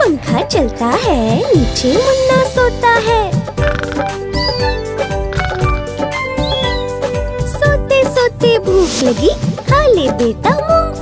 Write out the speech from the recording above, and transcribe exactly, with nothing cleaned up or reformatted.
पंखा चलता है, नीचे मुन्ना सोता है। सोते सोते भूख लगी, खा ले बेटा मूंगफली।